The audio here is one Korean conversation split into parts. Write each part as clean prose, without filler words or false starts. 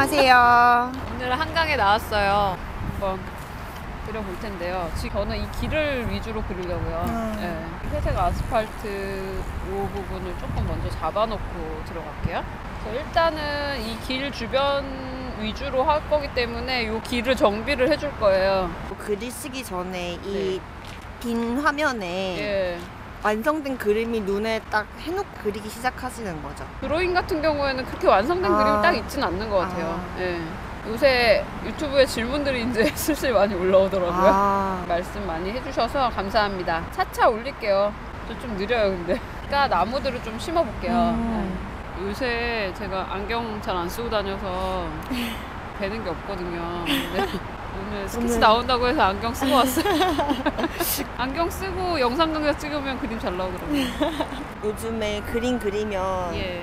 안녕하세요. 오늘은 한강에 나왔어요. 한번 그려볼 텐데요. 지금 저는 이 길을 위주로 그리려고요. 네. 회색 아스팔트 이 부분을 조금 먼저 잡아놓고 들어갈게요. 그래서 일단은 이 길 주변 위주로 할 거기 때문에 이 길을 정비를 해줄 거예요. 글이 쓰기 전에 이 빈 화면에 예. 완성된 그림이 눈에 딱 해놓고 그리기 시작하시는 거죠. 드로잉 같은 경우에는 그렇게 완성된 그림이 딱 있지는 않는 것 같아요. 예. 요새 유튜브에 질문들이 이제 슬슬 많이 올라오더라고요. 말씀 많이 해주셔서 감사합니다. 차차 올릴게요. 저 좀 느려요, 근데. 그러니까 나무들을 좀 심어볼게요. 요새 제가 안경 잘 안 쓰고 다녀서 뵈는 게 없거든요. 근데 오늘 스케치 나온다고 해서 안경 쓰고 왔어요. 안경 쓰고 영상 강좌 찍으면 그림 잘 나오더라고요. 요즘에 그림 그리면 예.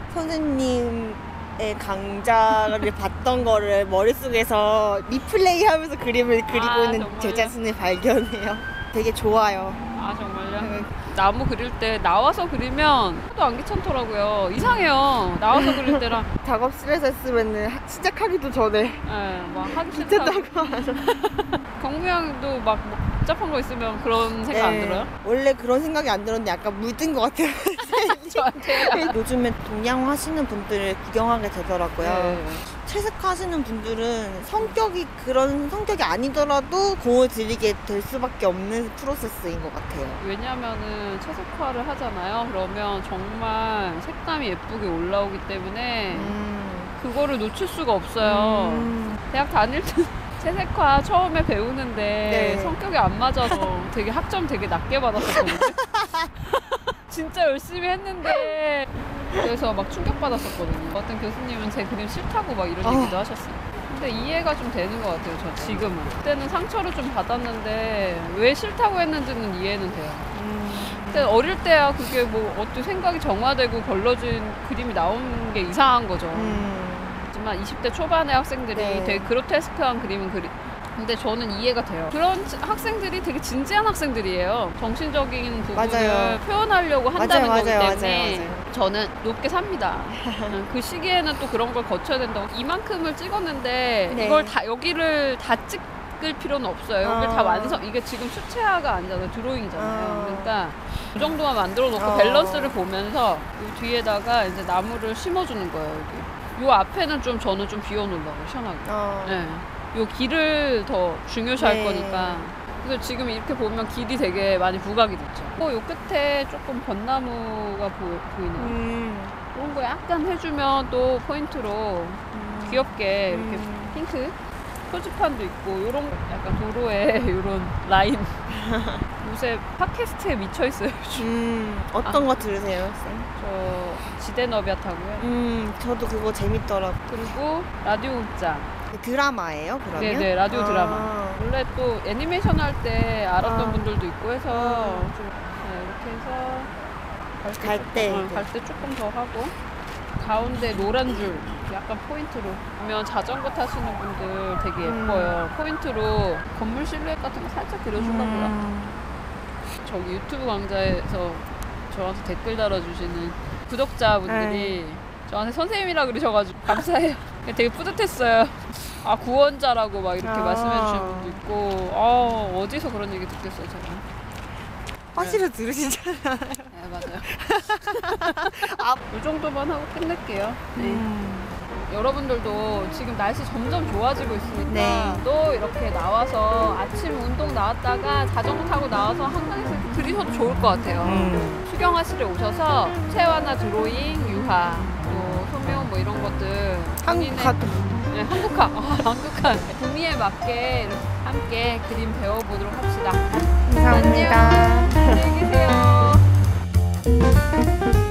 선생님의 강좌를 봤던 거를 머릿속에서 리플레이 하면서 그림을 그리고 있는 정말요? 제 자신을 발견해요. 되게 좋아요. 아 정말요? 나무 그릴 때 나와서 그리면 하도 안 귀찮더라고요. 이상해요. 나와서 그릴 때랑 작업실에서 했으면 시작하기도 전에 막 하기 싫다고. 귀찮다고 하죠. 경무형도 막 복잡한 거 있으면 그런 생각 안 들어요? 원래 그런 생각이 안 들었는데 약간 물든 것 같아요. 저한테. 요즘에 동양 하시는 분들을 구경하게 되더라고요. 네. 채색화 하시는 분들은 성격이 그런 성격이 아니더라도 공을 들이게 될 수밖에 없는 프로세스인 것 같아요. 왜냐면은 채색화를 하잖아요. 그러면 정말 색감이 예쁘게 올라오기 때문에 그거를 놓칠 수가 없어요. 대학 다닐 때 채색화 처음에 배우는데 성격이 안 맞아서 되게 학점 되게 낮게 받았었거든요. 진짜 열심히 했는데 그래서 막 충격받았었거든요. 어떤 교수님은 제 그림 싫다고 막 이런 얘기도 하셨어요. 근데 이해가 좀 되는 것 같아요. 저 지금은. 그때는 상처를 좀 받았는데 왜 싫다고 했는지는 이해는 돼요. 근데 어릴 때야 그게 뭐 어떤 생각이 정화되고 걸러진 그림이 나오는 게 이상한 거죠. 하지만 20대 초반의 학생들이 되게 그로테스크한 그림은 근데 저는 이해가 돼요. 그런 학생들이 되게 진지한 학생들이에요. 정신적인 부분을 표현하려고 한다는 거기 때문에 저는 높게 삽니다. 그 시기에는 또 그런 걸 거쳐야 된다고. 이만큼을 찍었는데 이걸 다 여기를 다 찍을 필요는 없어요. 여기를 다 완성. 이게 지금 수채화가 아니잖아요. 드로잉이잖아요. 그러니까 그 정도만 만들어 놓고 밸런스를 보면서 이 뒤에다가 이제 나무를 심어주는 거예요. 여기. 요 앞에는 좀 저는 좀 비워놓으려고 시원하게. 네. 요 길을 더 중요시 할 거니까. 그래서 지금 이렇게 보면 길이 되게 많이 부각이 됐죠. 요 끝에 조금 벚나무가 보이네요. 그런 거 약간 해주면 또 포인트로 귀엽게 이렇게 핑크 표지판도 있고 요런 약간 도로에 요런 라인. 요새 팟캐스트에 미쳐있어요. 어떤 거 들으세요, 쌤? 저 지대너비아타고요. 저도 그거 재밌더라고요. 그리고 라디오 극장. 드라마예요, 그러면? 네네, 라디오 드라마. 원래 또 애니메이션 할 때 알았던 분들도 있고 해서 좀 이렇게 해서 갈 때 조금 더 하고 가운데 노란 줄 약간 포인트로 보면 자전거 타시는 분들 되게 예뻐요. 포인트로 건물 실루엣 같은 거 살짝 그려주려고요. 저기 유튜브 강좌에서 저한테 댓글 달아주시는 구독자분들이 저한테 선생님이라 그러셔가지고 감사해요. 되게 뿌듯했어요. 아 구원자라고 막 이렇게 말씀해 주시는 분도 있고 어디서 그런 얘기 듣겠어요 제가. 화실을 들으시잖아요. 네 맞아요. 이 정도만 하고 끝낼게요. 여러분들도 지금 날씨 점점 좋아지고 있으니까 또 이렇게 나와서 아침 운동 나왔다가 자전거 타고 나와서 한강에서 이렇게 들이셔도 좋을 것 같아요. 수경하실에 오셔서 채화나 드로잉, 유화, 또 소묘 뭐 이런 것들 한국화도 한국화 구미에 맞게 함께 그림 배워보도록 합시다. 감사합니다. 안녕. 안녕히 계세요.